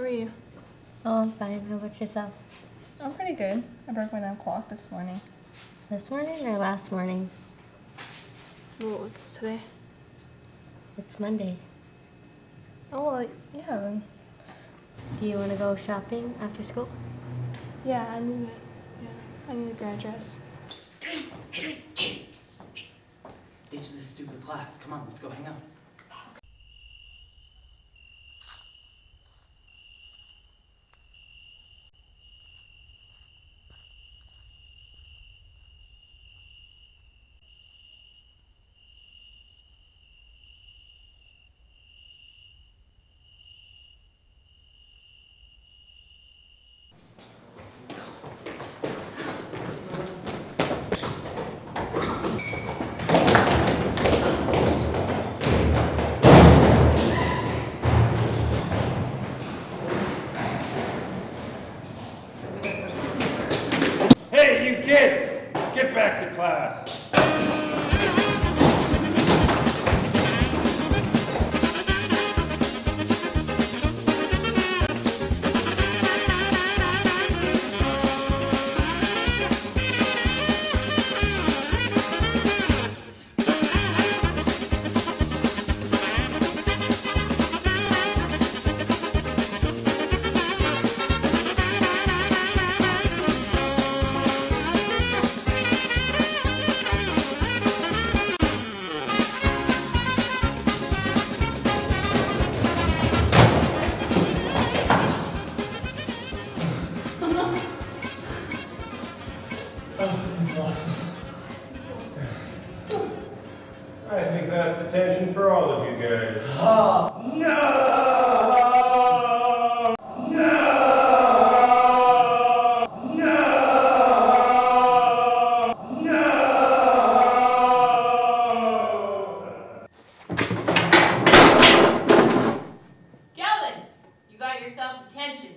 you? Oh, I'm fine. How about yourself? I'm pretty good. I broke my 9 o'clock this morning. This morning or last morning? Well, it's today. It's Monday. Oh, well, yeah, then. Do you want to go shopping after school? Yeah, I need it. Yeah, I need a grad dress. Katie! Ditch this stupid class. Come on, let's go hang out. Hey, you kids! Get back to class. I think that's detention for all of you guys. No! No! No! No! Calvin, you got yourself detention.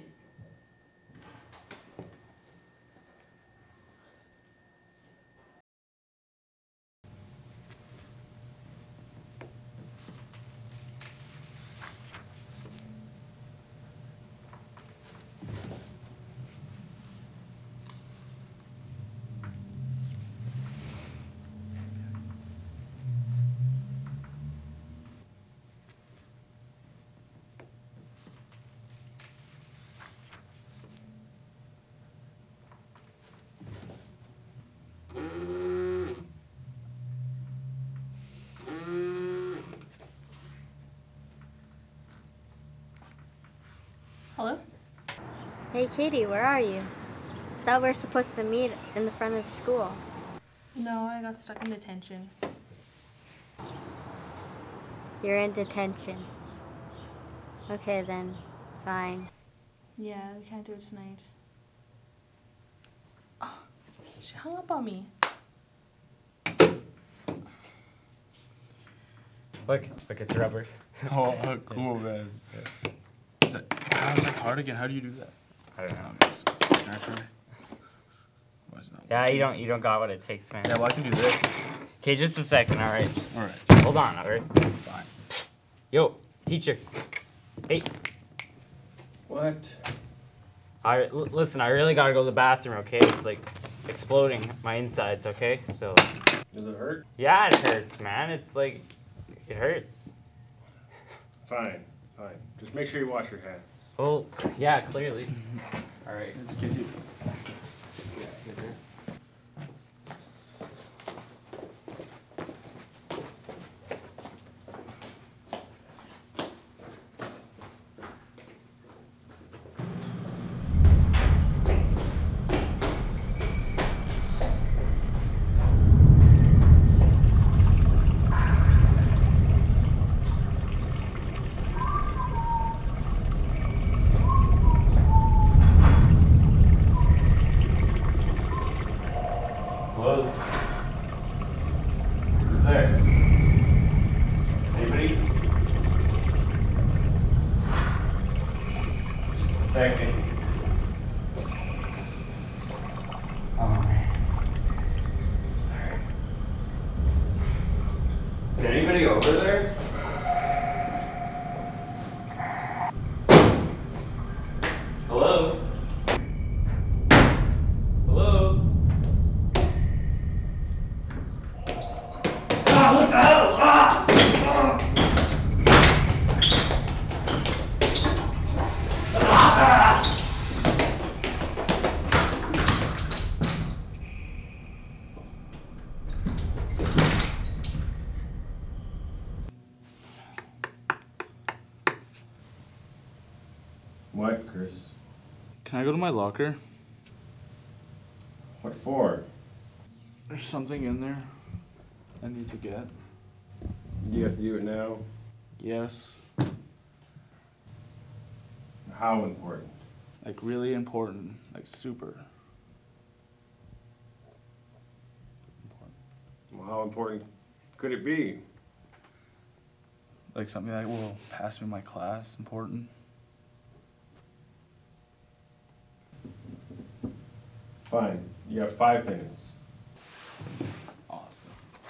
Hello? Hey, Katie, where are you? Thought we were supposed to meet in the front of the school. No, I got stuck in detention. You're in detention. Okay then, fine. Yeah, we can't do it tonight. Oh, she hung up on me. Look, it's rubber. Oh, cool, man. How's that cardigan? How do you do that? I don't know. Naturally. Why is it not Yeah, working? you don't got what it takes, man. Yeah, well, I can do this. Okay, just a second, alright? Alright, Hold on, alright? fine. Yo, teacher. Hey. What? Listen, I really gotta go to the bathroom, okay? It's like exploding my insides, okay? So. Does it hurt? Yeah, it hurts, man. It's like, it hurts. Fine. Just make sure you wash your hands. Well, yeah, clearly. Alright. Hello? Who's there? Anybody? Just a second. Alright. Is anybody over there? Can I go to my locker? What for? There's something in there I need to get. You have to do it now? Yes. How important? Like really important. Like super. Important. Well, how important could it be? Like something that will pass me my class. Important. Fine. You have 5 minutes. Awesome.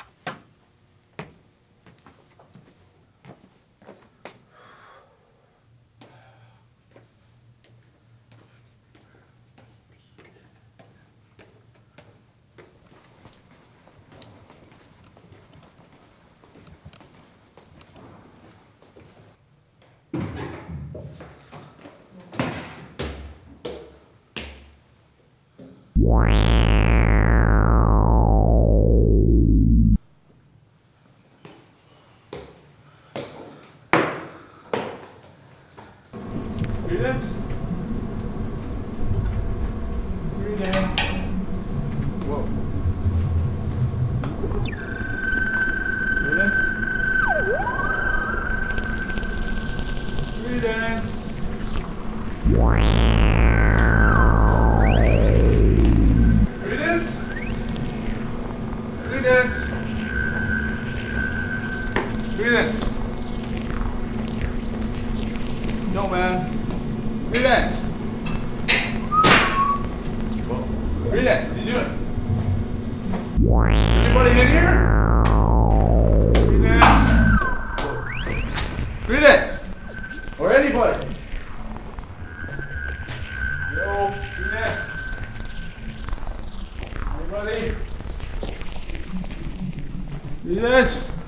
Credence? Credence. Whoa. Credence? Credence. Credence? Credence. Credence. No, man. Relax. Whoa. Relax. What are you doing? Is anybody in here? Relax. Relax. Or anybody. Yo, relax. Anybody? Relax.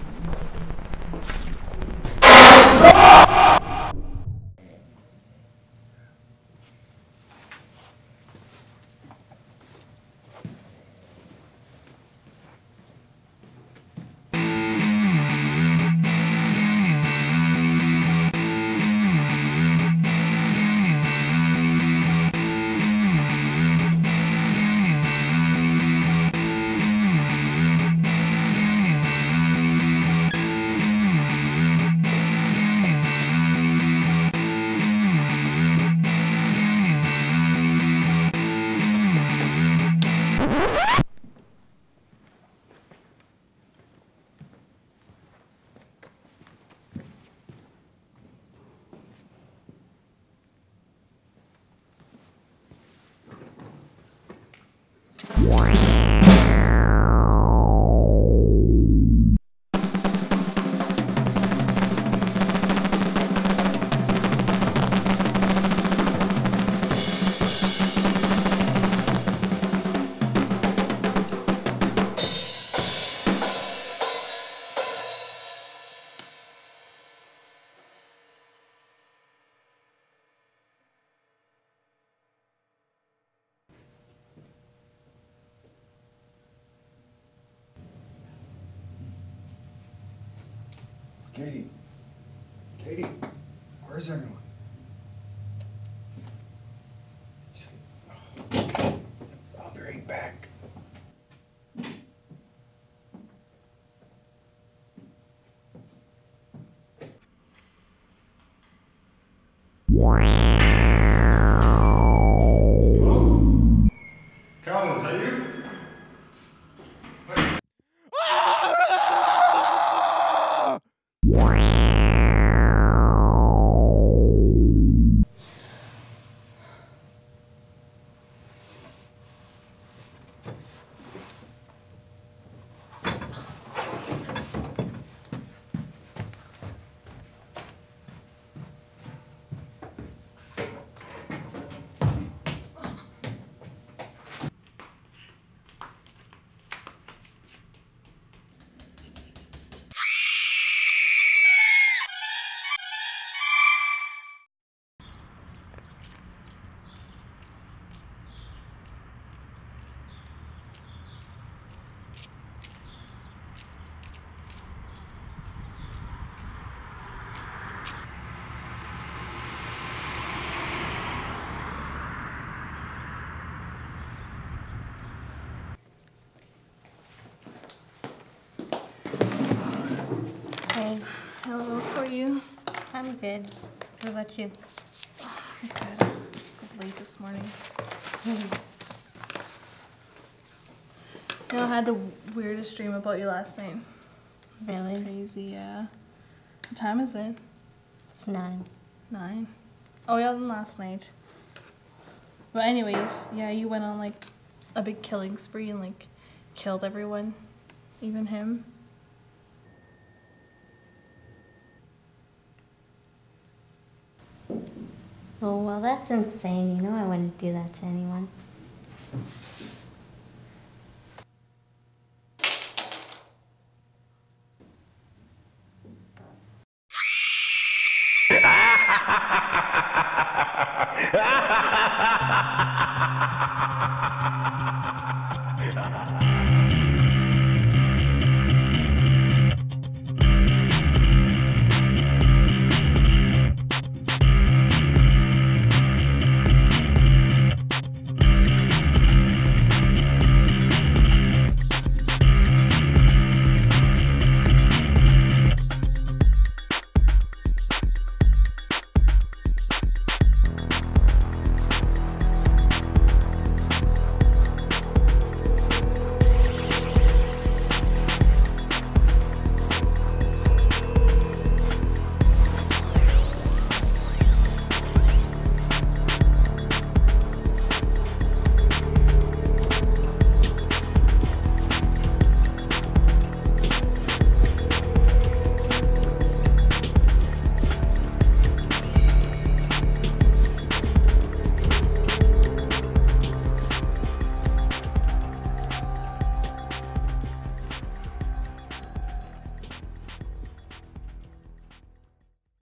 Katie. Katie, where's everyone? I'll be right back. Calvin, is that you? Hey, Hello, how are you? I'm good. What about you? I'm good. Got late this morning. You know, I had the weirdest dream about you last night. Really? It's crazy, yeah. What time is it? It's 9. 9. Oh, yeah, last night. But anyways, yeah, you went on like a big killing spree and like killed everyone, even him. Oh, well, that's insane. You know I wouldn't do that to anyone. Ha ha ha ha ha ha!